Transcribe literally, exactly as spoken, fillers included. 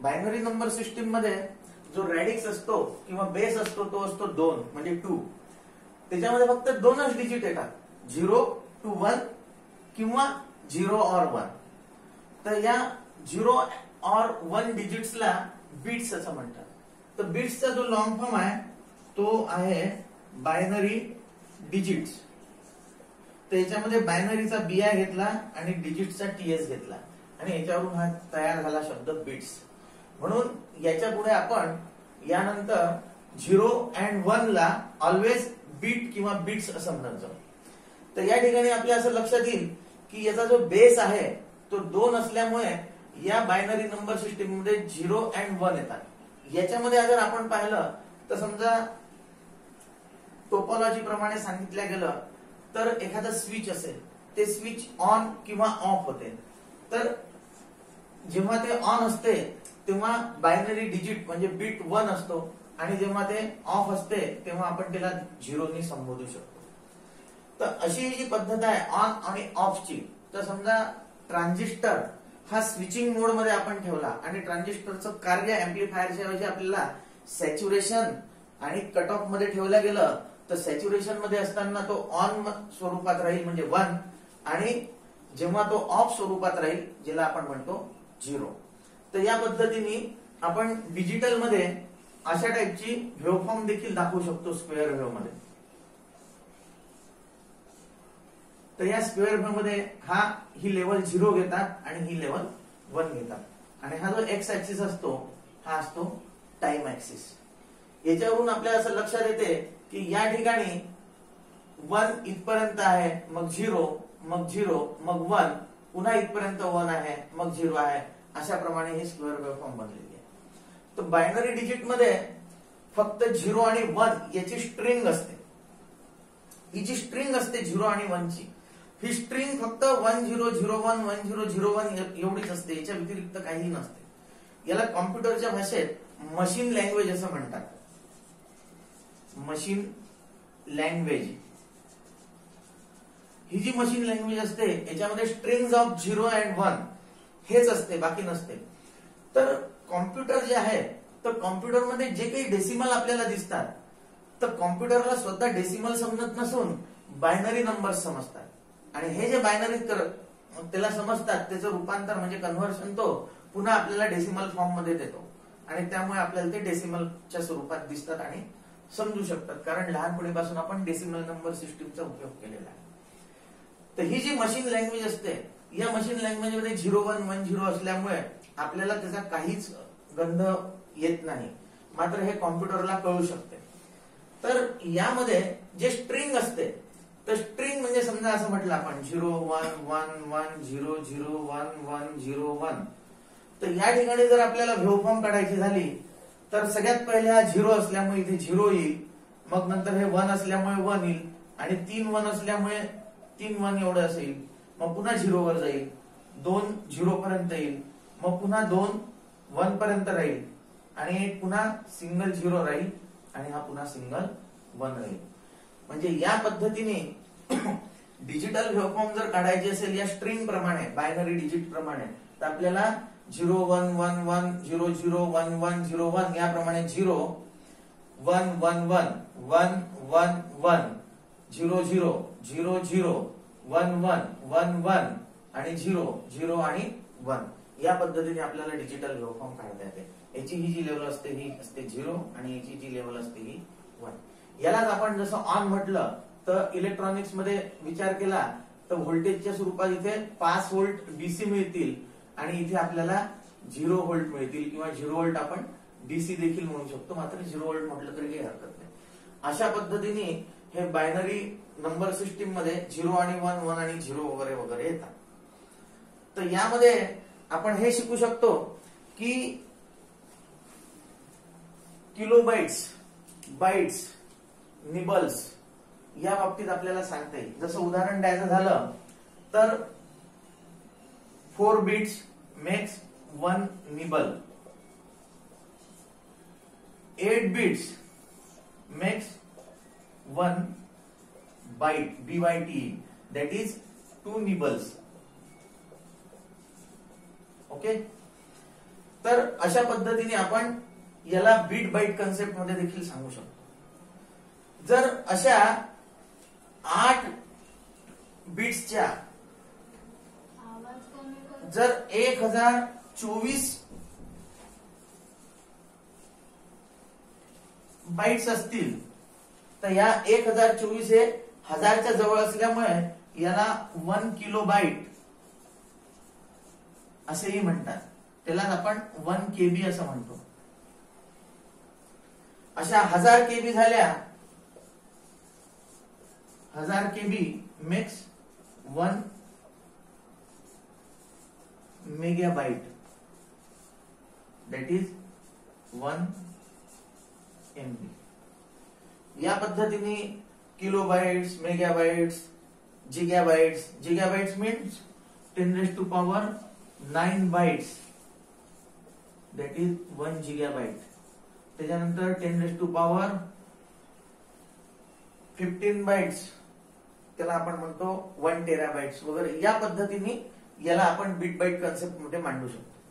Binary number system मध्ये जो रॅडिक्स असतो किंवा बेस असतो तो असतो दोन म्हणजे टू. त्याच्यामध्ये फक्त दोनच डिजिट येतात, झिरो टू वन किंवा झिरो ऑर वन. तर या झिरो ऑर वन डिजिट्सला बिट्स असं म्हणतात. तर बिट्सचा जो लॉंग फॉर्म आहे तो आहे बायनरी डिजिट्स. तर याच्यामध्ये बायनरीचा बीआय घेतला आणि डिजिटचा टीएस घेतला आणि याच्यावरून हा तयार झाला शब्द बिट्स. म्हणून याच्या पुढे आपण यानंतर झिरो अँड वन ला ऑलवेज बीट किंवा बिट्स असं म्हणत जाऊ. तर या ठिकाणी आपल्या असं लक्षात येईल की याचा जो बेस आहे तो दोन असल्यामुळे या बायनरी नंबर सिस्टीम मध्ये झिरो अँड वन येतात. याच्यामध्ये जर आपण पाहिलं तर समजा टोपोलॉजी प्रमाणे सांगितलं गेलं तर एखादं स्विच असेल, ते स्विच ऑन किंवा ऑफ होते. तर जेव्हा ते ऑन असते तेव्हा बायनरी डिजिट म्हणजे बिट वन असतो आणि जेव्हा ते ऑफ असते तेव्हा आपण त्याला झिरोनी संबोधू शकतो. तर अशी जी पद्धत आहे ऑन आणि ऑफची. तर समजा ट्रान्झिस्टर हा स्विचिंग मोड मध्ये आपण ठेवला आणि ट्रान्झिस्टरचं कार्य अँप्लिफायरच्या ऐवजी आपल्याला सॅच्युरेशन आणि कट ऑफ मध्ये ठेवलं गेलं तर सॅच्युरेशन मध्ये असताना तो ऑन स्वरूपात राहील म्हणजे वन आणि जेव्हा तो ऑफ स्वरूपात राहील ज्याला आपण म्हणतो झिरो. तर या पद्धतीने आपण डिजिटल मध्ये अशा टाईपची वेव्हफॉर्म देखील दाखवू शकतो स्क्वेअर वेव्ह मध्ये. तर या स्क्वेअर वेव्ह मध्ये हा ही लेवल झिरो घेतात आणि ही लेवल वन घेतात आणि हा जो एक्स ऍक्सिस असतो हा असतो टाइम ऍक्सिस. याच्यावरून आपल्याला असं लक्षात येते की या ठिकाणी वन इथपर्यंत आहे मग झिरो मग झिरो मग वन पुन्हा इथपर्यंत वन आहे मग झिरो आहे. अशा प्रमाणे हे स्क्वेअर वेव्हफॉर्म बनलेली आहे. तर बायनरी डिजिट मध्ये फक्त झिरो आणि वन याची स्ट्रिंग असते. ही जी स्ट्रिंग असते झिरो आणि वन ची ही स्ट्रिंग फक्त one zero zero one one zero zero one एवढीच असते, याच्या व्यतिरिक्त काहीही नसते. याला कॉम्प्युटरच्या भाषेत मशीन लँग्वेज असं म्हणतात. मशीन लँग्वेज ही जी मशीन लँग्वेज असते याच्यामध्ये strings of zero and one हेच असते, बाकी नसते. तर कॉम्प्युटर जे आहे तर कॉम्प्युटरमध्ये जे काही डेसिमल आपल्याला दिसतात तर कॉम्प्युटरला स्वतः डेसिमल समजत नसून बायनरी नंबर्स समजतात आणि हे जे बायनरी त्याला समजतात त्याचं रूपांतर म्हणजे कन्व्हर्शन तो पुन्हा आपल्याला डेसिमल फॉर्म मध्ये देतो आणि त्यामुळे आपल्याला ते डेसिमलच्या स्वरूपात दिसतात आणि समजू शकतात, कारण लहानपणीपासून आपण डेसिमल नंबर सिस्टीमचा उपयोग केलेला आहे. तर ही जी मशीन लँग्वेज असते या मशीन लँग्वेज मध्ये झिरो वन वन झिरो असल्यामुळे आपल्याला त्याचा काहीच गंध येत नाही, मात्र हे कॉम्प्युटरला कळू शकते. तर यामध्ये जे स्ट्रिंग असते तर स्ट्रिंग म्हणजे समजा असं म्हटलं आपण zero one one one zero zero one one zero one. तर या ठिकाणी जर आपल्याला वेव्हफॉर्म काढायची झाली तर सगळ्यात पहिले हा झिरो असल्यामुळे इथे झिरो येईल, मग नंतर हे वन असल्यामुळे वन येईल आणि तीन वन असल्यामुळे तीन वन एवढं असेल, मग पुन्हा झिरो वर जाईल, दोन झिरो पर्यंत येईल, मग पुन्हा दोन वन पर्यंत राहील आणि पुन्हा सिंगल झिरो राहील आणि हा पुन्हा सिंगल वन राहील. म्हणजे या पद्धतीने डिजिटल वेव्हफॉर्म जर काढायची असेल या स्ट्रिंग प्रमाणे बायनरी डिजिट प्रमाणे तर आपल्याला zero one one one zero zero one one zero one याप्रमाणे zero one one one one one one zero zero zero zero one one one one आणि झिरो झिरो आणि वन या पद्धतीने आपल्याला डिजिटल वेव्हफॉर्म काढता येते. याची ही जी लेवल असते ही असते झिरो आणि याची जी लेवल असते ही वन. यालाच आपण जसं ऑन म्हटलं तर इलेक्ट्रॉनिक्स मध्ये विचार केला तर व्होल्टेजच्या स्वरूपात इथे पाच व्होल्ट डीसी मिळतील आणि इथे आपल्याला झिरो व्होल्ट मिळतील किंवा झिरो व्होल्ट आपण डीसी देखील म्हणू शकतो, मात्र झिरो व्होल्ट म्हटलं तरी काही हरकत नाही. अशा पद्धतीने हे बायनरी नंबर सिस्टीम मध्ये झिरो आणि वन वन आणि झिरो वगैरे वगैरे येतात. तर यामध्ये आपण हे शिकू शकतो की किलोबाइट्स, बाइट्स, निबल्स या बाबतीत आपल्याला सांगता येईल. जसं उदाहरण द्यायचं झालं तर four bits makes one nibble, eight bits makes one byte, B Y T, that is two nibbles. Okay. तर अशा पद्धतीने आपण याला बीट बाईट कन्सेप्ट मध्ये देखील सांगू शकतो. जर अशा आठ बीट्सच्या जर एक हजार चोवीस बाईट्स असतील तर या एक हजार चोवीस हे हजारच्या जवळ असल्यामुळे याला वन किलो बाईट असेही म्हणतात. त्यालाच आपण वन केबी असं म्हणतो. अशा हजार केबी झाल्या, हजार KB makes one megabyte, that is one MB. या पद्धतीने kilobytes, megabytes, gigabytes, gigabytes means ten raise to power nine bytes, that is one gigabyte. त्याच्यानंतर ten raise to power fifteen bytes, त्याला आपण म्हणतो वन टेराबाइट्स वगैरे. या पद्धतीने याला आपण बीट बाईट कन्सेप्ट मध्ये मांडू शकतो.